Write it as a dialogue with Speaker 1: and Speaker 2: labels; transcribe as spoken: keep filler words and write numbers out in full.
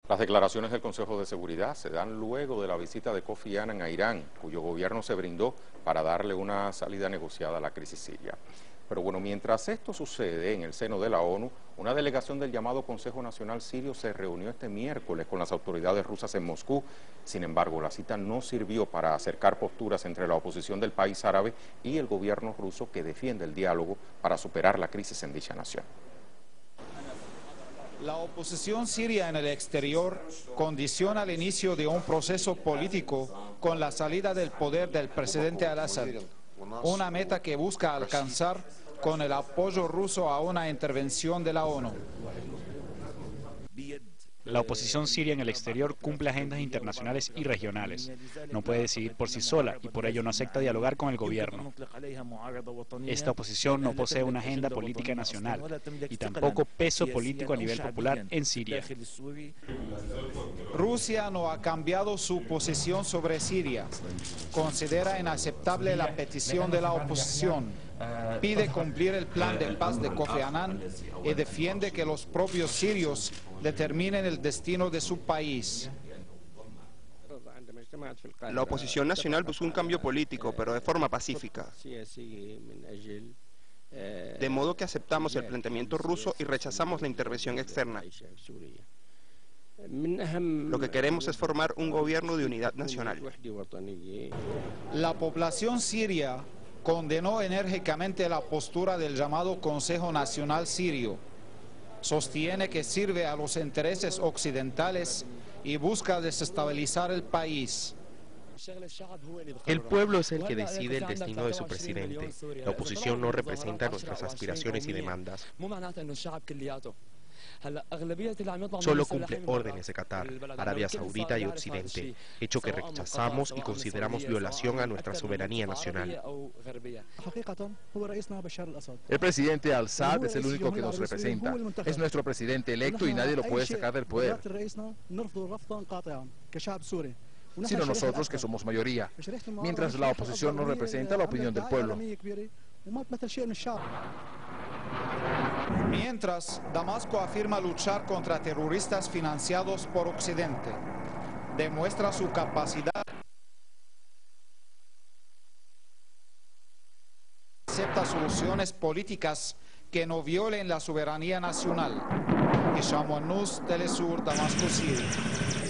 Speaker 1: Las declaraciones del Consejo de Seguridad se dan luego de la visita de Kofi Annan a Irán, cuyo gobierno se brindó para darle una salida negociada a la crisis siria. Pero bueno, mientras esto sucede en el seno de la ONU, una delegación del llamado Consejo Nacional Sirio se reunió este miércoles con las autoridades rusas en Moscú. Sin embargo, la cita no sirvió para acercar posturas entre la oposición del país árabe y el gobierno ruso, que defiende el diálogo para superar la crisis en dicha nación.
Speaker 2: La oposición siria en el exterior condiciona el inicio de un proceso político con la salida del poder del presidente al-Assad, una meta que busca alcanzar con el apoyo ruso a una intervención de la ONU.
Speaker 3: La oposición siria en el exterior cumple agendas internacionales y regionales. No puede decidir por sí sola y por ello no acepta dialogar con el gobierno. Esta oposición no posee una agenda política nacional y tampoco peso político a nivel popular en Siria.
Speaker 2: Rusia no ha cambiado su posición sobre Siria. Considera inaceptable la petición de la oposición. Pide cumplir el plan de paz de Kofi Annan y defiende que los propios sirios determinen el destino de su país.
Speaker 4: La oposición nacional busca un cambio político, pero de forma pacífica. De modo que aceptamos el planteamiento ruso y rechazamos la intervención externa. Lo que queremos es formar un gobierno de unidad nacional.
Speaker 2: La población siria condenó enérgicamente la postura del llamado Consejo Nacional Sirio. Sostiene que sirve a los intereses occidentales y busca desestabilizar el país.
Speaker 5: El pueblo es el que decide el destino de su presidente. La oposición no representa nuestras aspiraciones y demandas. Solo cumple órdenes de Qatar, Arabia Saudita y Occidente, hecho que rechazamos y consideramos violación a nuestra soberanía nacional.
Speaker 6: El presidente al-Assad es el único que nos representa. Es nuestro presidente electo y nadie lo puede sacar del poder, sino nosotros, que somos mayoría, mientras la oposición no representa la opinión del pueblo.
Speaker 2: Mientras, Damasco afirma luchar contra terroristas financiados por Occidente. Demuestra su capacidad. Acepta soluciones políticas que no violen la soberanía nacional. Hisham Wannous, Telesur, Damasco, Siria.